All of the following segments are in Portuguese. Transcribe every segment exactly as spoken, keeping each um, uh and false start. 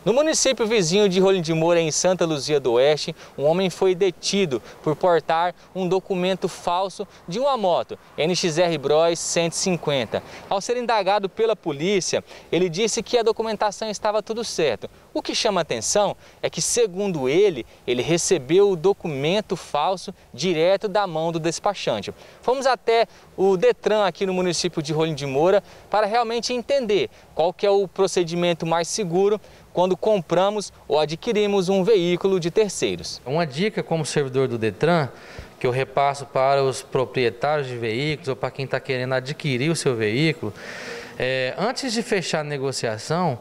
No município vizinho de Rolim de Moura, em Santa Luzia do Oeste, um homem foi detido por portar um documento falso de uma moto N X R Bros cento e cinquenta. Ao ser indagado pela polícia, ele disse que a documentação estava tudo certo. O que chama atenção é que, segundo ele, ele recebeu o documento falso direto da mão do despachante. Fomos até o Detran aqui no município de Rolim de Moura para realmente entender qual que é o procedimento mais seguro quando compramos ou adquirimos um veículo de terceiros. Uma dica como servidor do Detran, que eu repasso para os proprietários de veículos ou para quem está querendo adquirir o seu veículo, é, antes de fechar a negociação,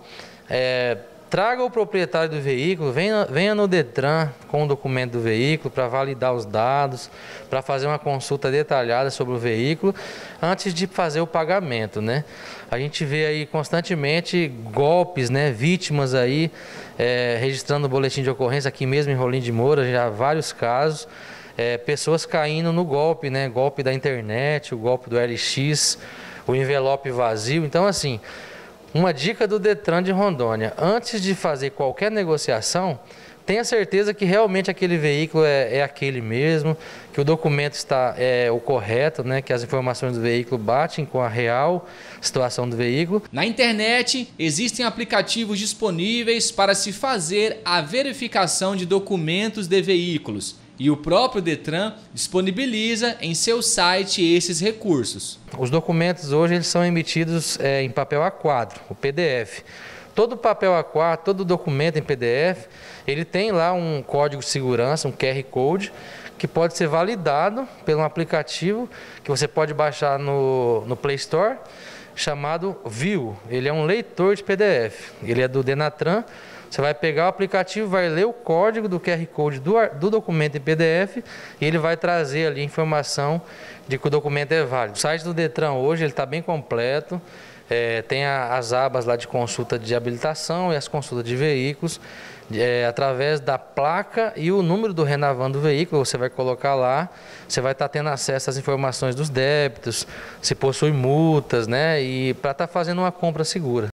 é, traga o proprietário do veículo, venha, venha no Detran com o documento do veículo para validar os dados, para fazer uma consulta detalhada sobre o veículo antes de fazer o pagamento, né? A gente vê aí constantemente golpes, né? Vítimas aí é, registrando o boletim de ocorrência aqui mesmo em Rolim de Moura, já há vários casos, é, pessoas caindo no golpe, né? Golpe da internet, o golpe do L X, o envelope vazio. Então, assim, uma dica do Detran de Rondônia: antes de fazer qualquer negociação, tenha certeza que realmente aquele veículo é, é aquele mesmo, que o documento está é, o correto, né, que as informações do veículo batem com a real situação do veículo. Na internet, existem aplicativos disponíveis para se fazer a verificação de documentos de veículos. E o próprio Detran disponibiliza em seu site esses recursos. Os documentos hoje eles são emitidos é, em papel A quatro, o P D F. Todo papel A quatro, todo documento em P D F, ele tem lá um código de segurança, um Q R Code, que pode ser validado pelo aplicativo que você pode baixar no, no Play Store, chamado View. Ele é um leitor de P D F, ele é do Denatran. Você vai pegar o aplicativo, vai ler o código do Q R Code do, do documento em P D F e ele vai trazer ali a informação de que o documento é válido. O site do Detran hoje ele está bem completo, é, tem a, as abas lá de consulta de habilitação e as consultas de veículos, é, através da placa e o número do Renavan do veículo, você vai colocar lá, você vai estar tá tendo acesso às informações dos débitos, se possui multas, né, e para estar tá fazendo uma compra segura.